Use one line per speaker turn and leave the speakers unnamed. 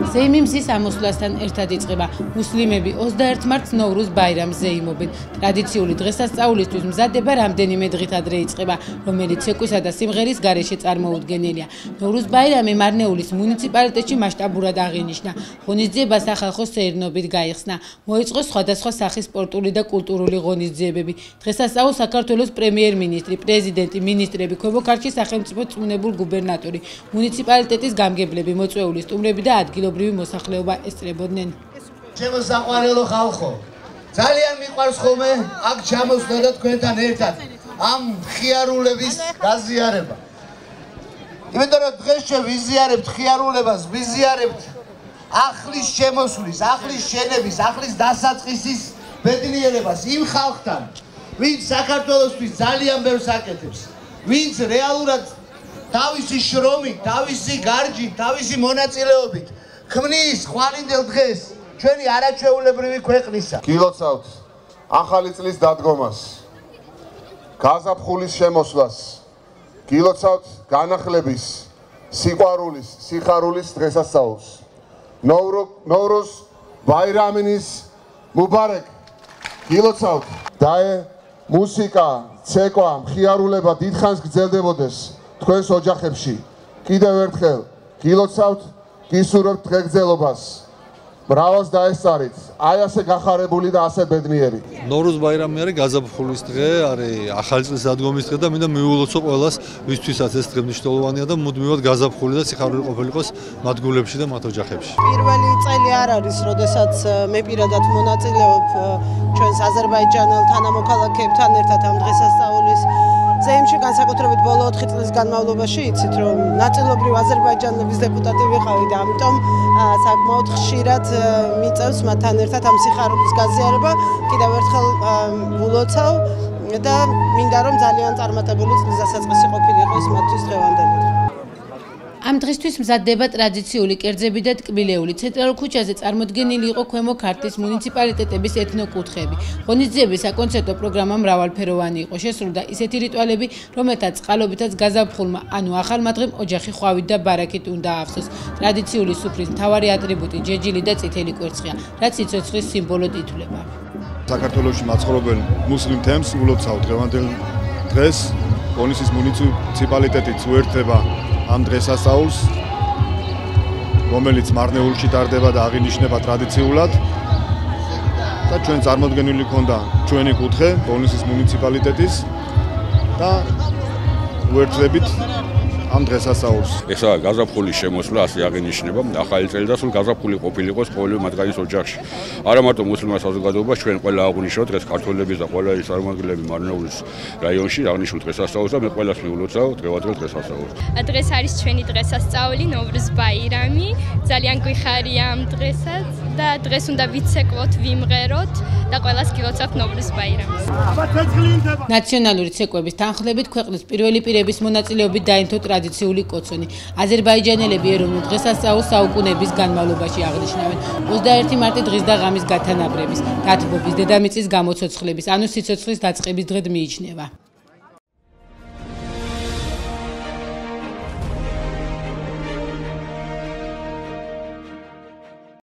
ზეიმი მზის ამოსვლასთან ერთად იწყება. მუსლიმები 21 მარტს ნოვრუზ ბაირამს ზეიმობენ. ტრადიციული დღესასწაულისთვის მზადება რამდენიმე დღით ადრე იწყება, რომელიც ცეკვისა და სიმღერის გარეშე წარმოუდგენელია. ნოვრუზ ბაირამი მარნეულის მუნიციპალიტეტში მასშტაბურად აღინიშნა. ღონისძიება სახალხო სეირნობით გაიხსნა. მოიწყო სხვადასხვა სახის სპორტული და კულტურული ღონისძიებები. დღესასწაულს საქართველოს პრემიერ-მინისტრი, პრეზიდენტი, მინისტრები, ქვემო ქართლის სახელმწიფო წვრთნებული გუბერნატორი, მუნიციპალიტეტის გამგებლები, მოწვეული სტუმრები და ადგილობრივი მოსახლეობა ესწრებოდნენ.
ჩემო საყვარელო ხალხო, ძალიან მიყვარს ხოლმე აქ ჩამოსვლა და თქვენთან ერთად ამ ხიარულების გაზიარება. იმიტომ რომ დღეს ვიზიარებთ ხიარულებას, ვიზიარებთ ახლის შემოსვლის, ახლის შენების, ახლის დასაწყისის ბედნიერებას იმ ხალხთან, ვინც საქართველოსთვის ძალიან ბევრს აკეთებს, ვინც რეალურად თავისი შრომით, თავისი გარჯით, თავისი მონაწილეობით ქმნის ხვალინდელ დღეს ჩვენი არაჩვეულებრივი ქვეყნისა.
გილოცავთ ახალი წლის დადგომას, გაზაფხულის შემოსვლას, გილოცავთ განახლების, სიყვარულის, სიხარულის დღესასწაულს. ნოვრუზ ბაირამის მუბარეკ. გილოცავთ დაე მუსიკა, ცეკვა, მხიარულება დიდხანს გრძელდებოდეს თქვენს ოჯახებში. კიდევ ერთხელ გილოცავთ, გისურვებთ დღეგრძელობას. მრავალს დაესწარით, აი ასე გახარებული და ასე ბედნიერი.
ნოვრუზ ბაირამი არის გაზაფხულის დღე, არის ახალი წლის დადგომის დღე და მინდა მივულოცო ყველას, ვისთვისაც ეს დღე მნიშვნელოვანია და მუდმივად გაზაფხული და სიხარული ყოფილიყოს მათ გულებში და მათ ოჯახებში.
პირველი წელი არ არის, როდესაც მე პირადად მონაწილეობ ჩვენს აზერბაიჯანელ თანამოქალაქეებთან ერთად ამ დღესასწაულის ზეიმში, განსაკუთრებით ბოლო 4 წლის განმავლობაში იცით, რომ ნაწილობრივ აზერბაიჯანელების დეპუტატი ვიყავი და ამიტომ საკმაოდ ხშირად მიწევს მათთან ერთად ამ სიხარულის გაზიარება. კიდევ ერთხელ ვილოცავ და მინდა რომ ძალიან წარმატებული წლის დასაწყისი ყოფილიყოს მათთვის დღევანდელი დღე.
ამ დღისთვის მზადდება ტრადიციული კერძები და ტკბილეული. ცენტრალურ ქუჩაზე წარმოდგენილი იყო ქვემო ქართლის მუნიციპალიტეტების ეთნოკუთხეები. ღონისძიების საკონცერტო პროგრამა მრავალფეროვანი იყო. შესრულდა ისეთი რიტუალები, რომელთაც წყალობითაც გაზაფხულმა, ანუ ახალმა დღემ ოჯახი ხვავით და ბარაკით უნდა აავსოს. ტრადიციული სუფრის მთავარი ატრიბუტი ჯეჯილი და წითელი კვერცხია, რაც სიცოცხლის სიმბოლოდ ითვლება.
საქართველოში მაცხოვრებელ მუსლიმ თემს ულოცავ დღევანდელ დღეს. ონისის მუნიციპალიტეტიც უერთდება ამ დღესასწაულს, რომელიც მარნეულში ტარდება და აღინიშნება ტრადიციულად და ჩვენ წარმოდგენილი ქონდა ჩვენი კუთხე ონისის მუნიციპალიტეტის და უერთდებით ამ დღესასწაულს.
ეხლა გაზაფხულის შემოსვლა ასე აღინიშნება, ახალი წელი და სულ გაზაფხული ყოფილიყოს ყოველივე მათგანის ოჯახში. არა მარტო მუსლიმ საზოგადოებას, ჩვენ ყველა აღვნიშნავთ დღეს ქართველების და ყველა ის წარმომადგენლები მარნეულის რაიონში აღნიშნულ დღესასწაულს და მე ყველას მიულოცავ დღევანდელ დღესასწაულს.
დღეს არის ჩვენი დღესასწაული, ნოვრუზ ბაირამი. ძალიან გვიხარია ამ დღესაც და დღეს უნდა ვიცეკვოთ, ვიმღეროთ და ყველას გილოცავთ ნოვრუზ ბაირამს.
ნაციონალური ცეკვების თანხლებით ქვეყნის პირველი პირების მონაწილეობით დაინთო ტრადიციული კოცონი. აზერბაიჯანელები ეროვნულ დღესასწაულს საუკუნეების განმავლობაში აღნიშნავენ. 21 მარტი დღის და ღამის გათანაბრების, დათბობის, დედამიწის გამოცოცხლების, ანუ სიცოცხლის დაწყების დღედ მიიჩნევა.